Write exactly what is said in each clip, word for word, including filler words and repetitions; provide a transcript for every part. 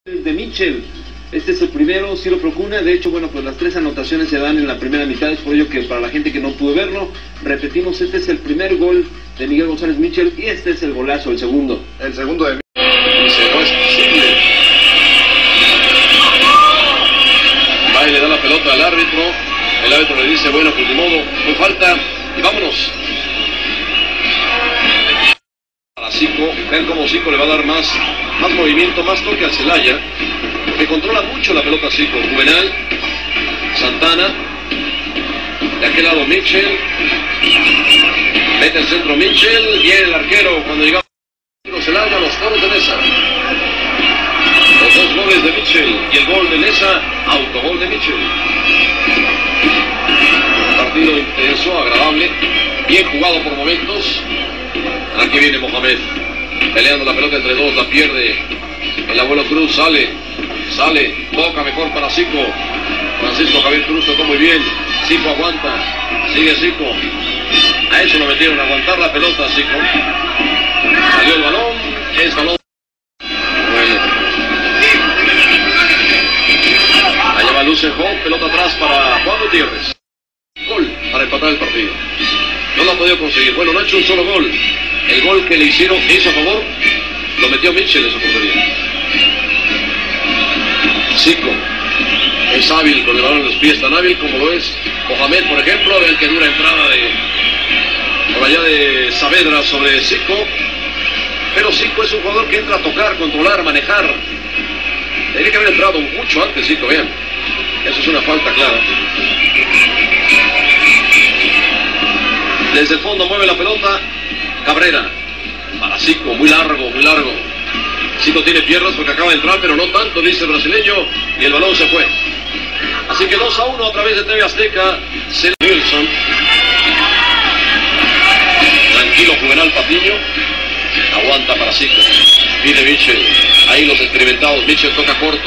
De Mitchell, este es el primero, Ciro Procuna. De hecho, bueno, pues las tres anotaciones se dan en la primera mitad, es por ello que para la gente que no pudo verlo, repetimos, este es el primer gol de Miguel González Mitchell y este es el golazo, el segundo. El segundo de Mitchell, dice, no es posible. Va y le da la pelota al árbitro, el árbitro le dice, bueno, pues de modo, fue falta y vámonos. Para Zico, ven cómo Zico le va a dar más, más movimiento, más toque al Celaya, que controla mucho la pelota Zico. Juvenal, Santana, de aquel lado Mitchell, mete el centro Mitchell, viene el arquero cuando llega, se larga los toros de Neza. Los dos goles de Mitchell y el gol de Neza, autogol de Mitchell. Un partido intenso, agradable, bien jugado por momentos. Aquí viene Mohamed, peleando la pelota entre dos, la pierde. El abuelo Cruz sale, sale, toca mejor para Zico. Francisco Javier Cruz tocó muy bien. Zico aguanta, sigue Zico. A eso lo metieron, a aguantar la pelota Zico. Salió el balón, es balón. Bueno. Allá va Lucenjo, pelota atrás para Juan Gutiérrez. Gol para empatar el partido. No lo ha podido conseguir. Bueno, no ha hecho un solo gol. El gol que le hicieron, que hizo a favor, lo metió Mitchell en su portería. Zico es hábil con el balón en los pies, tan hábil como lo es Mohamed, por ejemplo. Vean que dura entrada de por allá de Saavedra sobre Zico. Pero Zico es un jugador que entra a tocar, controlar, manejar. Tiene que haber entrado mucho antes Zico, vean. Eso es una falta clara. Desde el fondo mueve la pelota Cabrera, para Zico, muy largo, muy largo. Zico tiene piernas porque acaba de entrar, pero no tanto, dice el brasileño, y el balón se fue. Así que dos a uno a través de T V Azteca. Wilson. Tranquilo Juvenal Patiño. Aguanta para Zico. Viene Mitchell. Ahí los experimentados. Mitchell toca corto.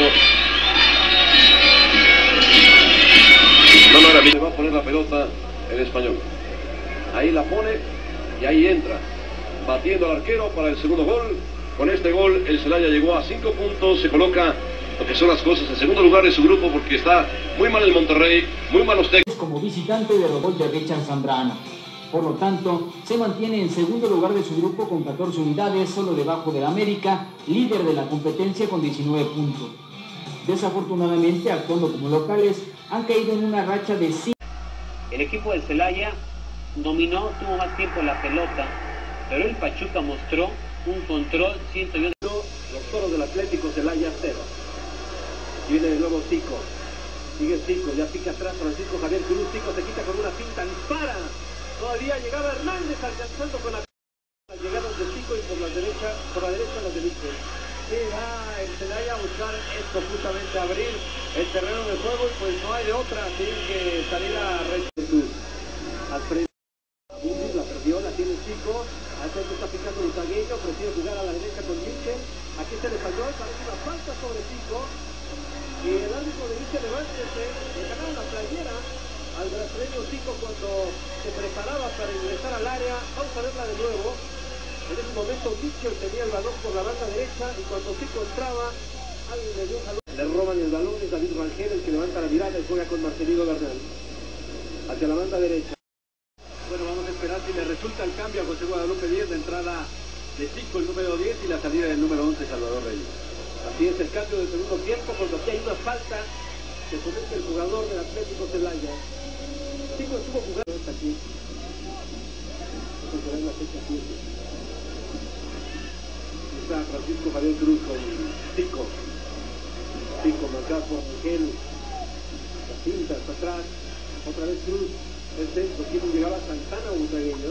No, no era Mitchell. Va a poner la pelota en español. Ahí la pone y ahí entra, batiendo al arquero para el segundo gol. Con este gol el Celaya llegó a cinco puntos, se coloca lo que son las cosas en segundo lugar de su grupo porque está muy mal el Monterrey, muy malos técnicos. Como visitante derrotó el de Richard Zambrano. Por lo tanto, se mantiene en segundo lugar de su grupo con catorce unidades, solo debajo del América, líder de la competencia con diecinueve puntos. Desafortunadamente, actuando como locales, han caído en una racha de cinco. El equipo del Celaya dominó, tuvo más tiempo la pelota, pero el Pachuca mostró un control, siento yo. Los toros del Atlético Celaya cero. Viene de nuevo Zico. Sigue Zico, ya pica atrás Francisco Javier Cruz. Zico se quita con una pinta, dispara. Todavía llegaba Hernández alcanzando con la llegaron de Zico y por la derecha, por la derecha los de Mitchell. Sí, va el Celaya a buscar esto justamente, abrir el terreno de juego y pues no hay de otra, tienen que salir a Jesús. Al frente. La perdió, la tiene Zico. Al centro está picando el zagueño, prefiere jugar a la derecha con Mitchell. Aquí se le falló, parece una falta sobre Zico. Y el árbitro le dice levántese, le ganaron la playera al brasileño Zico cuando se preparaba para ingresar al área. Vamos a verla de nuevo. En ese momento Mitchell tenía el balón por la banda derecha y cuando Zico entraba, alguien le dio un jalón. Le roban el balón, es David Rangel el que levanta la mirada y juega con Marcelino Bernal. Hacia la banda derecha. Bueno, vamos a esperar si le resulta el cambio a José Guadalupe Díaz, la entrada de Zico, el número diez, y la salida del número once, Salvador Reyes. Así es el cambio del segundo tiempo, cuando aquí hay una falta que comete el jugador del Atlético Celaya. Zico estuvo jugando hasta aquí. Vamos a poner la fecha siete. Está Francisco Javier Cruz con Zico. Zico marcado por Miguel. La cinta hasta atrás. Otra vez Cruz. El centro, ¿quién llegaba? Santana o Butragueño.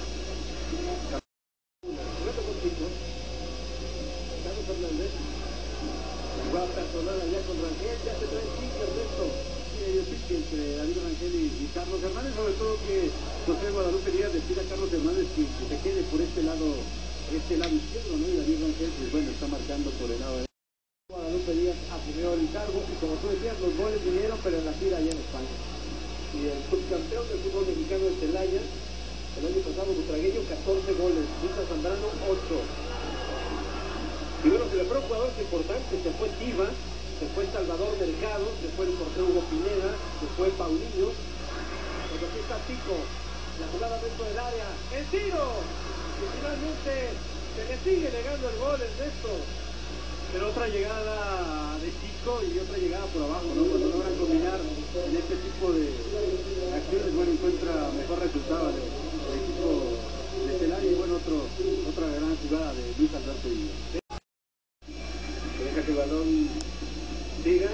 Reto con Zico. Carlos Fernández. La jugada personal allá con Rangel. Ya se trae el pique, Ernesto. Y el pique entre David Rangel y, y Carlos Hernández. Sobre todo que José Guadalupe Díaz le pide a Carlos Hernández que, que se quede por este lado, este lado izquierdo, ¿no? Y David Rangel, pues bueno, está marcando por el lado de Guadalupe Díaz asumió el cargo. Y como tú decías, los goles vinieron, pero en la gira allá en España. Y el subcampeón del fútbol mexicano de Celaya, el año pasado Butragueño, catorce goles, Richard Zambrano, ocho. Y bueno, que le fueron jugadores importantes, se fue Tiva, se fue Salvador Delgado, se fue el portero Hugo Pineda, se fue Paulinho. Pero aquí está Tico, la jugada dentro del área, el tiro, y finalmente se le sigue negando el gol en esto. Pero otra llegada de Tico y otra llegada por abajo, ¿no? Cuando logran combinar en este tipo de acciones, bueno, encuentra mejor resultado el, el equipo de Celaya y bueno, otro, otra gran jugada de Luis Alberto Villa. Deja que el balón siga.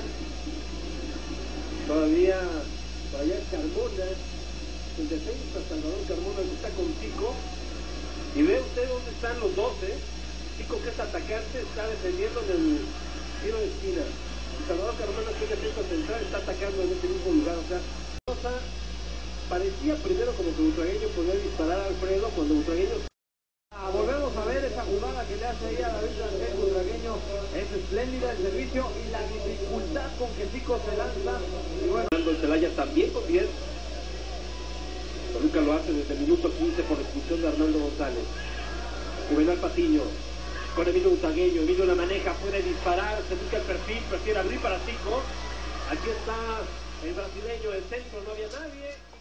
Todavía por allá es Carmona, el defensa Salvador Carmona que está con Tico. Y ve usted dónde están los dos, ¿eh? Tico, que es atacante, está defendiendo en el tiro de esquina. Y Salvador Carmona, que es defensa central, está atacando en este mismo lugar. O sea, cosa, parecía primero como que Butragueño podía disparar a Alfredo cuando Butragueño... Ah, volvemos a ver esa jugada que le hace ahí a David Rangel. Butragueño, es espléndida el servicio y la dificultad con que Tico se lanza. Y bueno, el Celaya también con diez. Toluca lo hace desde el minuto quince por expulsión de Arnaldo González. Juvenal Patiño con Emilio Butragueño. Emilio la maneja, puede disparar, se busca el perfil, prefiere abrir para Tico. Aquí está el brasileño, el centro, no había nadie.